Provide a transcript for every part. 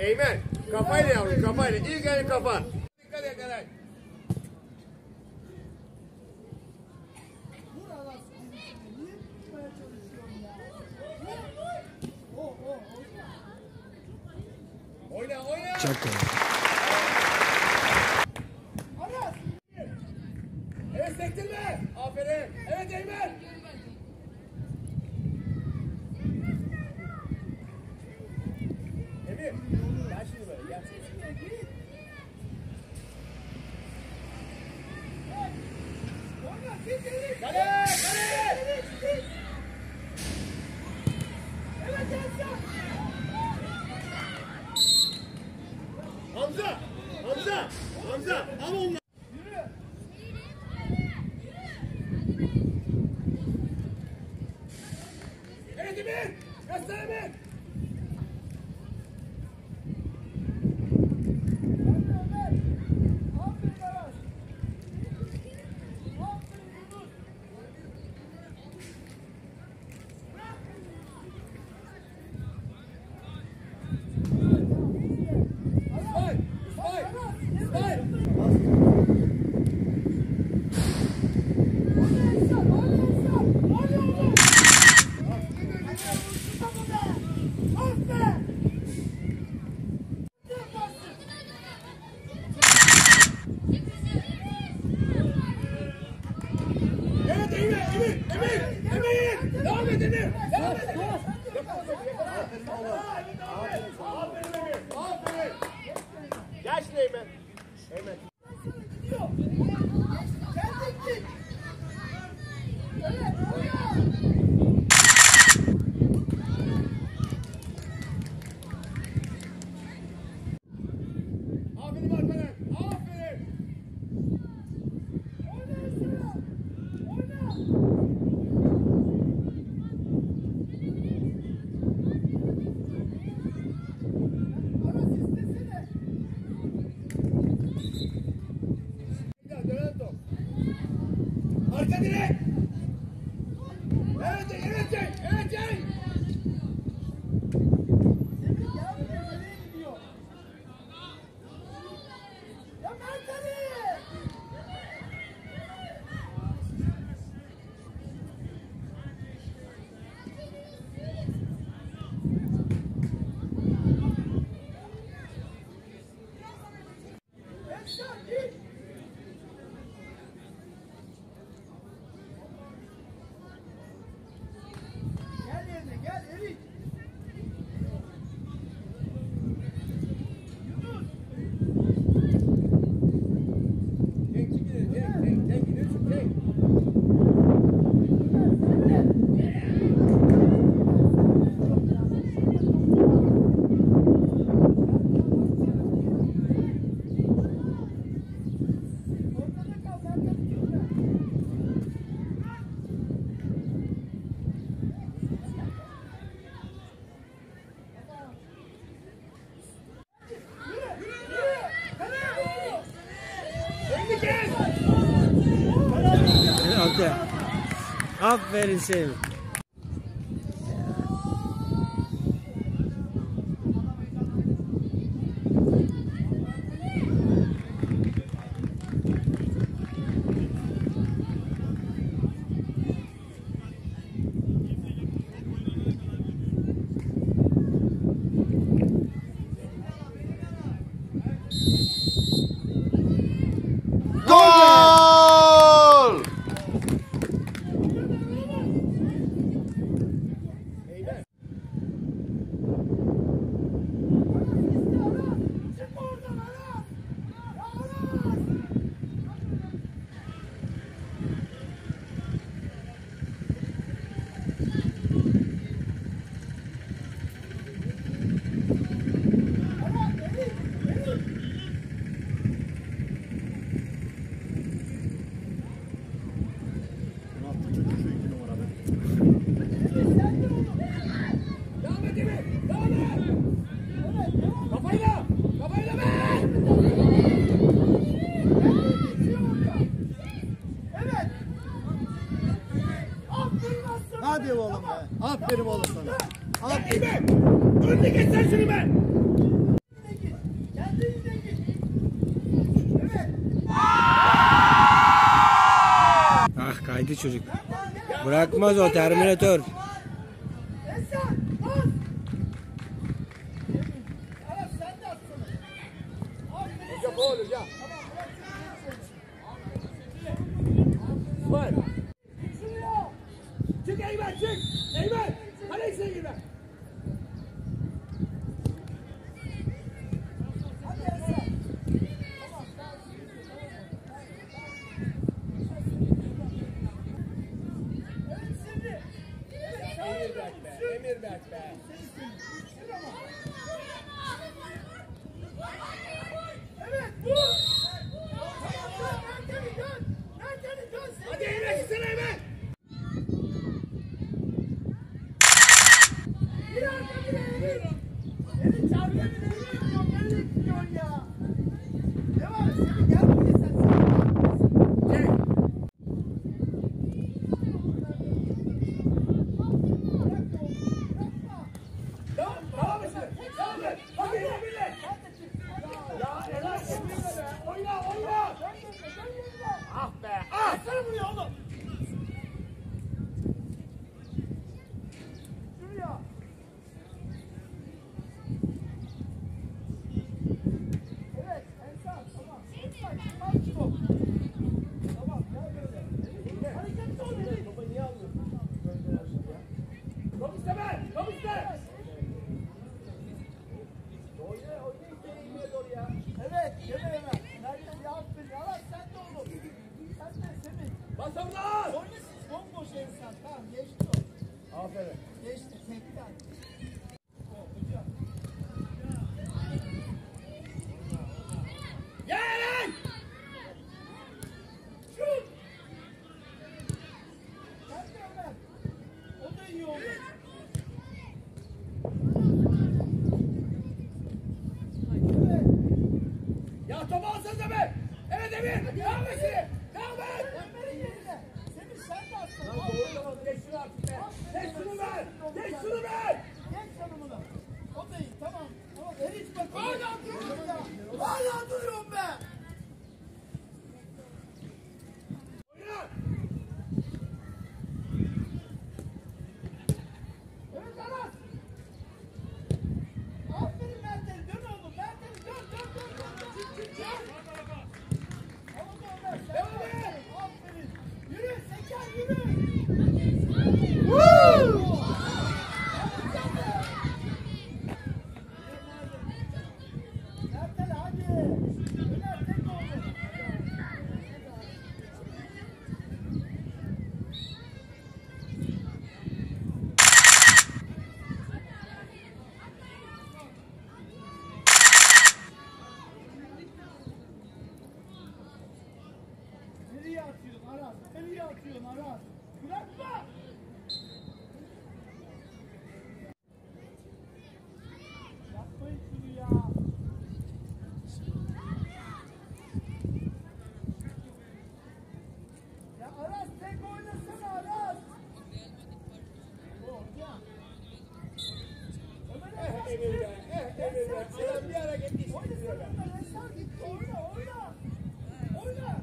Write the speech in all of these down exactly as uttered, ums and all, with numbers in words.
Eymen. Kafayla yavrum kafayla. İlk önce kafa. Dikkat et Eray. Oyna oyna. Çok iyi. Evet sektirme. Aferin. Evet Eymen. Emir. Gel şimdi böyle gel. Kale kale. Hamza. Hamza. Hamza. Al onları. Evet Emir. Göster Emir. Gel şimdi Eymen. Eymen. Aferin Alperen. Aferin. Arka direk. Evet, evet, evet, evet, evet. Aferin Sevim. Hadi oğlum be. Aferin oğlum sana. Aferin. Önüne geç sen şunu be. Garanti çocuk. Bırakmaz o Terminator. Hoca faul hoca. Var. Çık Eymen çık. Eymen. Kalesiye girme. Emirberk be. Emirberk be. Evet, vur! Nerede dön? Nerede dön? Hadi Eymen gitsene Eymen. Bir anda bir evi. Evi çarpıya bir evi yapıyor. Nereye gidiyorsun ya? Ne var? Seni gel buraya sen. Çek. Tamam, tamam işte. Tamam. Hadi Emir'le. Ya helal Emir'le be. Oyna, oyna. Ah be. Ah. Sana buraya oğlum. Şuraya. Evet, Ensar, tamam. Ensar, tamam, stop. Tamam, gel böyle. Hareketli ol, Elif. Baba niye alıyorsun? Top isteme. Top iste. Oyna, oyna işte Emir'e doğru ya. Evet, gel hemen. Nerede bir aferin. Allah sen de oğlum. Sen de Semih. Bas oradan. Oyna siz bomboş Ensar. Tamam, geçti o. Aferin. Geçti, tekrar. O, hocam. Gel. Şut! Sen de Ömer. O da iyi oldu. Evet. Ya topu alsanıza be. Evet Emir. Devam et seni. Devam et. Ömer'in yerine. Semih sen de atsana. Lan doğru tamam. Geç şunu artık be. Geç şunu ver. Geç şunu ver. Geç canımını. O da iyi, tamam. Tamam, her hiç bak. Hala duruyorum ya. Hala duruyorum be. Oyna. Evet Aras. Aferin Mert'e. Dön oğlum. Mert'e dön, dön, dön, dön, dön. Çık, çık, çık. Tamam Ömer. Sen Devam de et. aferin. Aferin. Yürü, Seker yürü. Mert'e hadi. Ömer tek oldu. Nereye atıyorsun Aras? Nereye atıyorsun Aras? Bırakma! Yapmayın şunu ya. Ya Aras tek oynasana Aras. O hocam. Ömer'e Eh bak. Emir be. Eh Emir be. Adam bir ara gitti. Oynasana Ömer. Ensar gitti. Oyna oyna. Oyna.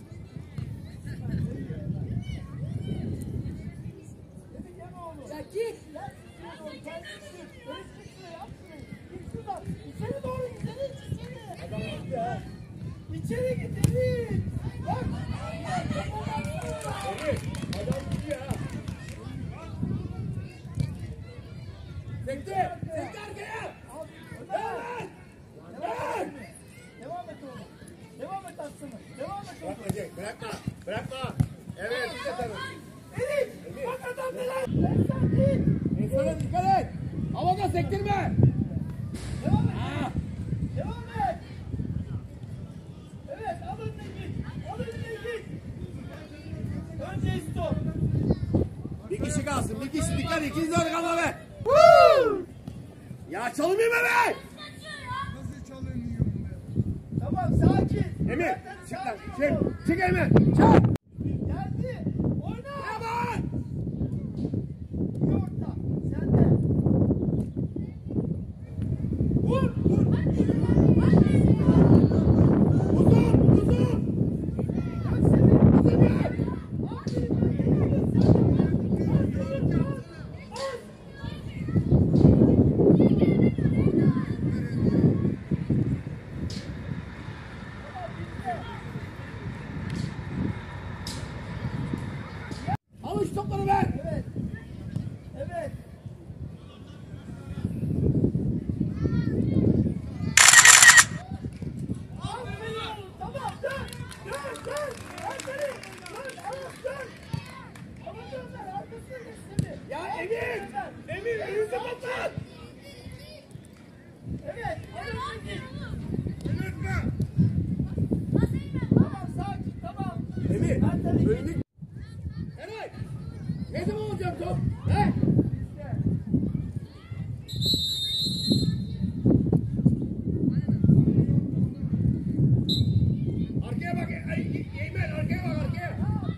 Hadi gel oğlum. Ya git. Gel. Gel. Gel. Öyle şuraya yap şurayı. Git şuradan. İçeri doğru git. İçeri. İçeri. Adam gitti ha. İçeri git. İçeri. Bak. Emir. Adam gidiyor ha. Sekti. Sekti arkaya. Devam et. Devam et. Devam et oğlum. Devam et aslında. Devam et oğlum. Bırakma Cenk. Bırakma. Bırakma. Evet. Bir de tanı. Elif. Bak adam neler. Ensar git. İnsana dikkat et. Havada sektirme. Devam et. Ah. Devam et. Evet al önüne git. Al önüne git. Önce stop. Bir kişi kalsın. Bir kişi dikkat. İkinci doğru kalma be. Ya çalınmıyor be. Tamam sakin. Emir. Zaten Çık lan. sakin ol. Çık. Çık Emir. Çık. Geldi. Oyna. Devam. İyi orta. Sen de. Vur. Vur. Uzun. Uzun. Ya Semih. Semih. Aferin. Önündeki... Eray! Ne zaman olacak top? He? Arkaya bak. Ay, Eymen arkaya bak arkaya.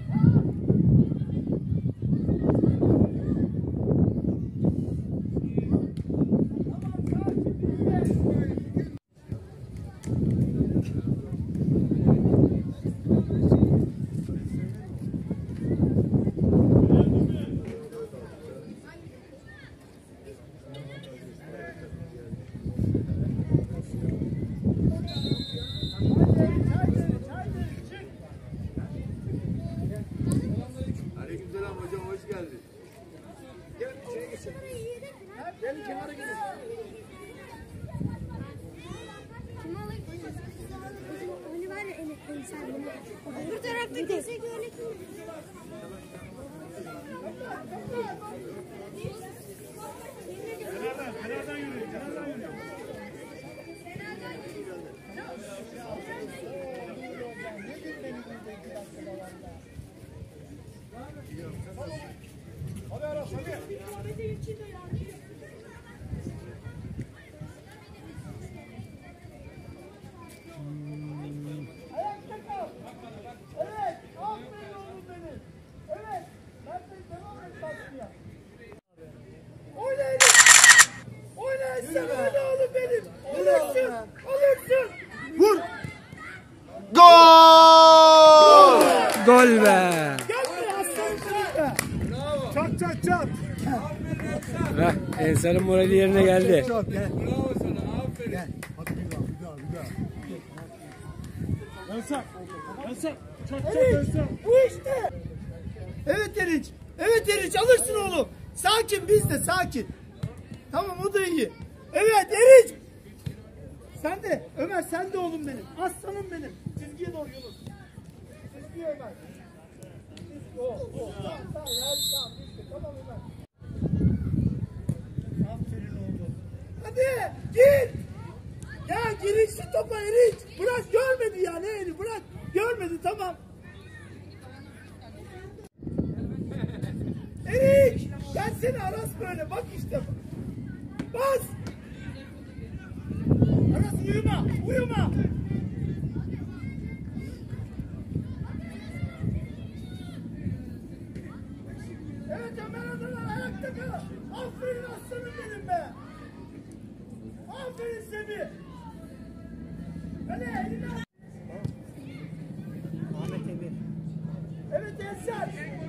Aleykümselam hocam, hoş geldin. Gel şeye geçelim. Gel kenara gidelim. Hani var ya en sen bu tarafta kesin öğretmen. Kenardan, kenardan yürüyün, kenardan yürüyün. Hadi Aras hadi. Ayakta kal. Evet, aferin oğlum benim. Evet, Mert Bey devam et baskıya. Oyna Enes. Oyna Enes. Oyna oğlum benim. Alırsın. Alırsın. Vur! Gol! Gol be. Gel buraya aslanım çocuklar. Çat çat çat. Heh, Ensar'ın morali yerine geldi. Çat gel. Bravo sana, aferin. Gel. Hadi bir daha, bir daha, bir daha. Ensar, Ensar. Çat çat Ensar. Bu işte. Evet Erinç. Evet Erinç alırsın oğlum. Sakin biz de sakin. Tamam o da iyi. Evet Erinç. Sen de Ömer sen de oğlum benim. Aslanım benim. Çizgiye doğru Yunus. Çizgiye Ömer. Çizgi o. o. Tamam tamam. Ya, tamam, bitti. Tamam Ömer. Aferin oğlum. Hadi git. Ya girin şu topa Erinç. Bırak görmedi ya ne Erinç bırak. Görmedi tamam. Erinç. Gelsene Aras böyle bak işte. Bas. Aras uyuma. Uyuma. Evet Ömer Adalar ayakta kal. Aferin aslanım benim be. Aferin Semih. Hadi eline. Ahmet Emir. Evet Ensar.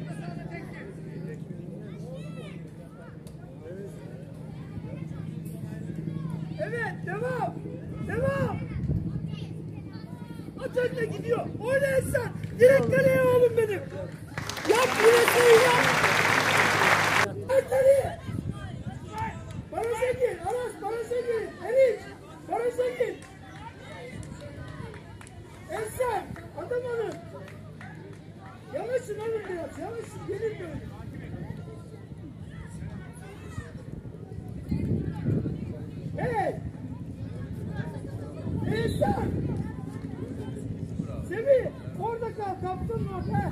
Evet devam. Devam. At önüne gidiyor. Oyna Ensar. Direkt kaleye oğlum benim. Yap yine yap. Direkt kaleye. Baraj'a gir. Aras baraj'a gir. Erinç. Baraj'a gir. Ensar. Adam alın. Yanaşın oğlum biraz. Yanaşın. Gelin böyle. Hey. Ensar. Semih. Orada kal. Kaptın mı? Ha.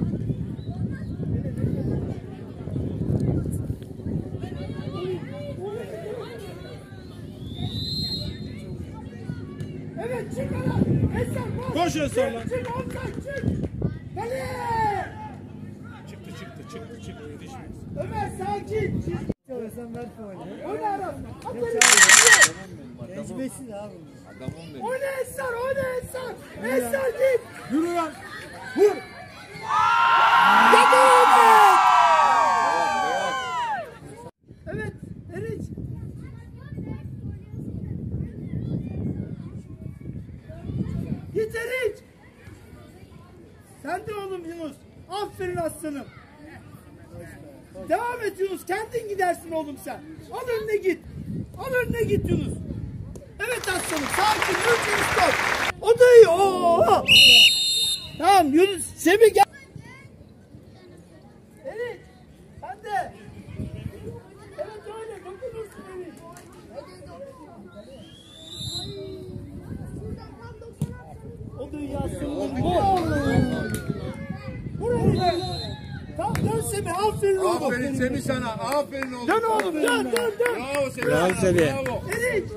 Evet çık Aras. Ensar bas. Koş Ensar lan. Çık çık ondan çık. Hadi. Çıktı çıktı çıktı çıktı. Yetişmez. Ömer sakin. Çiz. Sen ver oyunu. Oyna Aras. Aferin. Ezmesin abi. Oyna Ensar. Oyna Ensar. Ensar git. Yürü lan. Vur. Devam. Evet. Erinç. Git Erinç. Sen de oğlum Yunus. Aferin aslanım. Devam et Yunus. Kendin gidersin oğlum sen. Al önüne git. Al önüne git Yunus. Evet aslanım. Sakin. Üç Yunus top. O da iyi. Oo. Tamam Yunus. Semih gel. Evet. Sen de. Evet öyle. Dokunursun Emir. O da iyi aslanım. Vur. Vur. Tamam dön Semih. Aferin oğlum. Aferin Semih sana. Aferin oğlum. Dön oğlum dön dön dön. Bravo Semih. Bravo Semih. Bravo. Eric.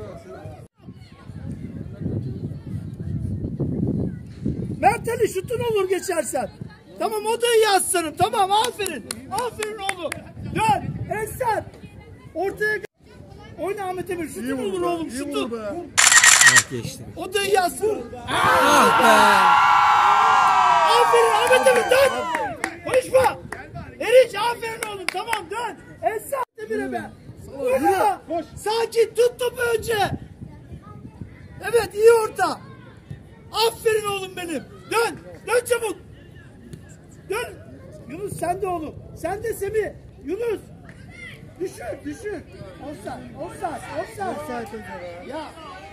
Mert Ali şutun olur geçersen. Tamam o da iyi aslanım. Tamam aferin. Aferin oğlum. Dön. Esen. Ortaya oyna Ahmet Emir. Şutun olur oğlum. Şutun. Ah, geçti. O da iyi aslanım. Ah be. Aferin Ahmet Emir dön. Konuşma. Eric aferin oğlum. Tamam dön. Esen Emir'e be. Oyna. Sakin tut topu önce. Evet iyi orta. Aferin oğlum benim. Dön. Dön çabuk. Dön. Yunus sen de oğlum. Sen de Semih. Yunus. Düşür düşür. Offside. Offside. Offside. Ya.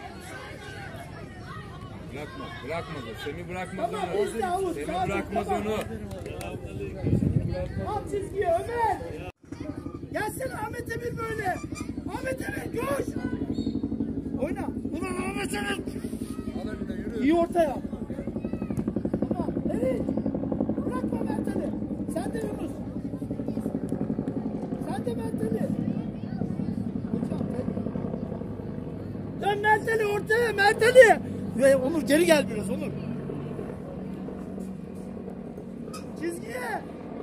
Bırakma. Bırakmadı. Semih bırakmadı Tamam onu. biz de alın. Semih bırakmadı onu. Al çizgiye Ömer. Gelsene Ahmet Emir böyle. Ahmet Emir koş. Oyna. Ulan Ahmet Emir. İyi ortaya. Tamam. Evet. Bırakma Mert Ali. Sen de Yunus. Sen de Mert Ali. Dön Mert Ali ortaya Mert Ali. Ve Onur geri gel biraz Onur. Çizgiye.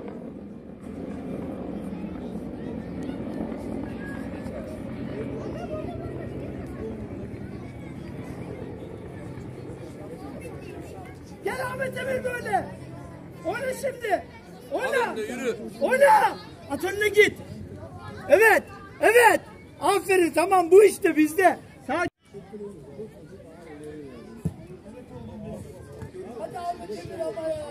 Gel Ahmet Emir böyle. Oyna şimdi. Oyna. Al önüne, yürü. Oyna. At önüne git. Evet. Evet. Aferin tamam bu işte bizde. Sağ. Hadi Ahmet Emir ama ya.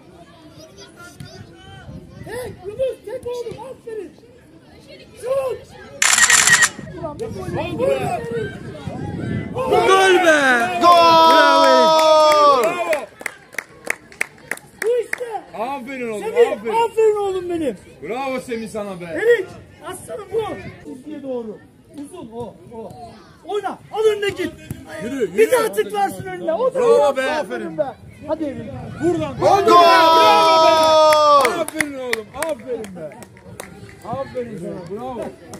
Tek Yunus tek oğlum aferin. Şut. Ulan bir gol. Gol be. Gol be. Bravo. Bu işte. Aferin oğlum. Semih Aferin. aferin oğlum benim. Bravo Semih sana be. Eric aslanım bu. Çizgiye doğru. Uzun o o. Oyna al önüne git. Yürü, yürü. Bir daha tıklarsın önüne. O da Bravo yaptı, be. aferin be. Hadi Eric. Buradan. Gol. Aferin oğlum. Aferin be. Aferin sana. Bravo.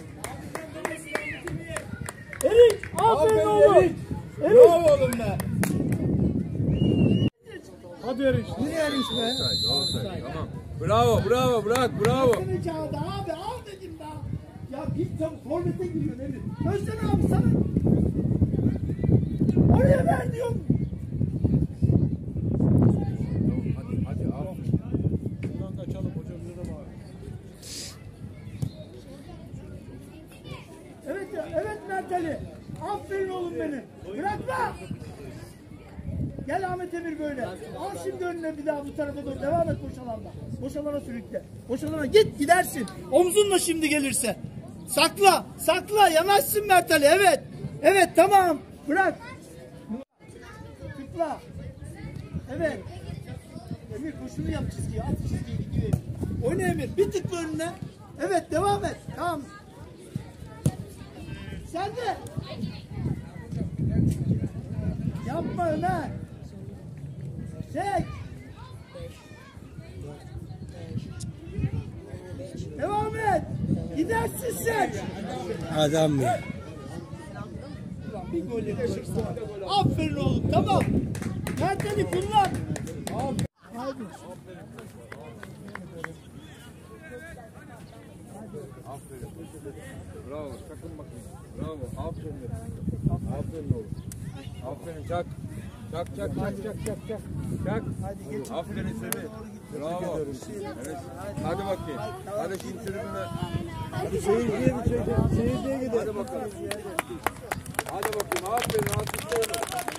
Eric aferin Aferin oğlum. Eric. Eric. Bravo oğlum be. Hadi Eric. Yürü Eric be. Tamam. Bravo, bravo, bırak, bravo. Seni çağırdı abi al dedim daha. Ya git tam forvete giriyor Emir. Özden abi sana. Oraya ver diyorum. Hadi, hadi, al. Buradan kaçalım hocam bize de bağır. Evet ya, evet Mert Ali. Aferin oğlum benim. Bırakma. Gel Ahmet Emir böyle. Al şimdi önüne bir daha bu tarafa doğru. Devam et boş alanda. Boş alana sürükle. Boş alana git gidersin. Omzunla şimdi gelirse. Sakla. Sakla. Yanaşsın Mert Ali. Evet. Evet tamam. Bırak. Tıkla. Evet. Emir koşunu yap çizgiyi. At çizgiyi gidiyor Emir. Oyna Emir. Bir tıkla önüne. Evet devam et. Tamam. Sen de. Yapma Ömer. Çek. Devam et. Gidersin sen. Adam mı? Bir gol yapacaksın. Aferin oğlum tamam. Mert Ali kullan. Hadi. Bravo, sakın bakayım. Bravo, aferin. Aferin oğlum. Aferin, çak. Çak, çak, çak, çak, çak, çak. Çak. Aferin Semih. Bravo. Evet. Hadi bakayım. Hadi şimdi tribüne. Hadi seyirciye bir çekelim. Seyirciye gidelim. Hadi bakalım. Hadi bakayım. Aferin. Alkışlayalım.